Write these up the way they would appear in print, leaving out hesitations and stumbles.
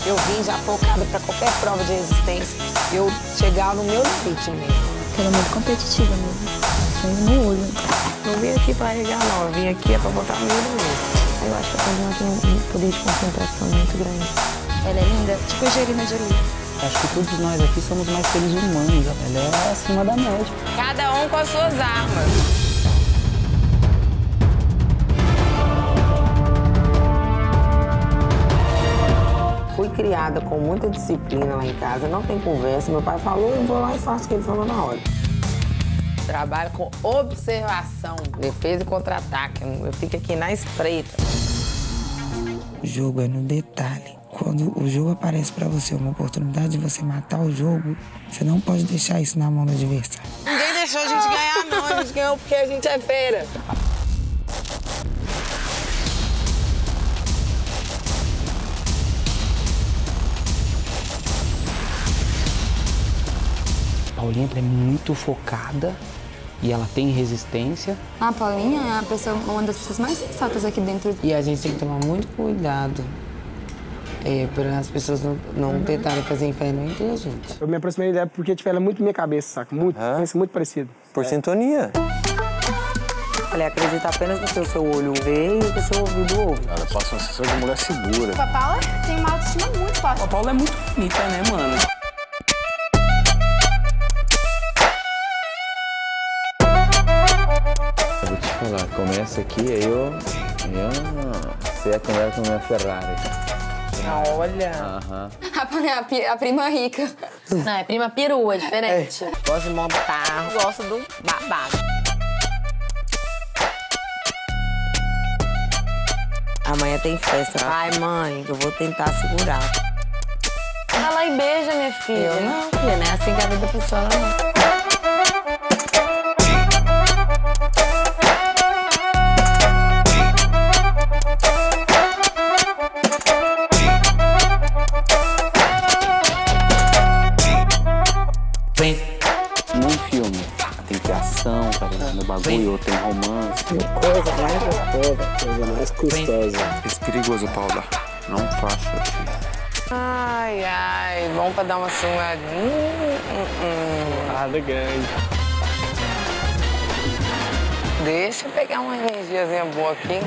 Eu vim já focada para qualquer prova de resistência. Eu chegar no meu limite mesmo. Ela é muito competitiva mesmo. Sangue no olho. Não vim aqui para regar, não. Eu vim aqui para botar medo mesmo. Eu acho que a Paulina tem um poder de concentração muito grande. Ela é linda, tipo Angelina Jolie. Acho que todos nós aqui somos mais seres humanos. Ela é acima da média. Cada um com as suas armas. Fui criada com muita disciplina lá em casa, não tem conversa. Meu pai falou, eu vou lá e faço o que ele falou na hora. Trabalho com observação, defesa e contra-ataque. Eu fico aqui na espreita. O jogo é no detalhe. Quando o jogo aparece pra você, uma oportunidade de você matar o jogo, você não pode deixar isso na mão do adversário. Ninguém deixou a gente ganhar, não. A gente ganhou porque a gente é feira. Paulinha é muito focada e ela tem resistência. A Paulinha é uma das pessoas mais sensatas aqui dentro. E a gente tem que tomar muito cuidado para as pessoas não tentarem fazer inferno entre a gente. Eu me aproximei dela porque tipo, ela é muito minha cabeça, saca? Muito, pensa muito parecido. Por sintonia. Falei, acredita apenas no que o seu olho vê e o que o seu ouvido ouve. Ela passa uma sensação de mulher segura. A Paula tem uma autoestima muito forte. A Paula é muito bonita, né, mano? Eu vou te falar, começa aqui, você é como era com a minha Ferrari. Olha. Aham. A prima rica. Não, é prima perua, é diferente. Gosto de montar, Gosto do babado. amanhã tem festa. Ai, mãe, eu vou tentar segurar. Vai lá e beija, minha filha. Eu não, filha, não é assim que a vida funciona, não. Num filme tem que ter ação, tá ligado? Bagulho, outro tem romance. Coisa mais gostosa, coisa mais custosa. Esse perigoso, Paula. Não faça assim. Ai, ai, bom pra dar uma sungadinha. Nada grande. Deixa eu pegar uma energiazinha boa aqui.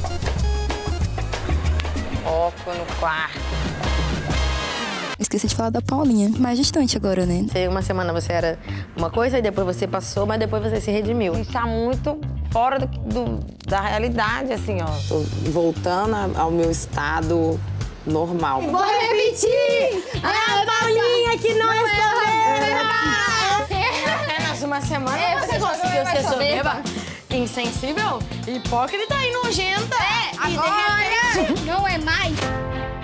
Foco no quarto. Esqueci de falar da Paulinha, mais distante agora, né? Uma semana você era uma coisa e depois você passou, mas depois você se redimiu. A gente tá muito fora da realidade, assim, ó. Tô voltando ao meu estado normal. Vou repetir! A Paulinha que não é soberba! Apenas uma semana você conseguiu ser soberba? Insensível, hipócrita e nojenta. Agora não é mais.